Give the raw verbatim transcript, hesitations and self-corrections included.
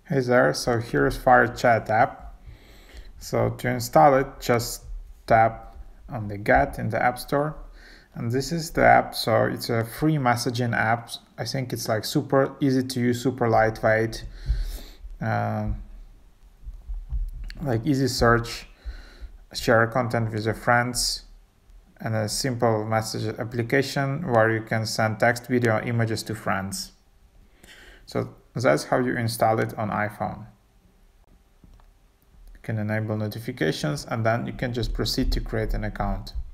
Hey there, so here's FireChat app. So to install it, just tap on the Get in the App Store. And this is the app, so it's a free messaging app. I think it's like super easy to use, super lightweight, uh, like easy search, share content with your friends, and a simple message application where you can send text, video, images to friends. So that's how you install it on iPhone. You can enable notifications and then you can just proceed to create an account.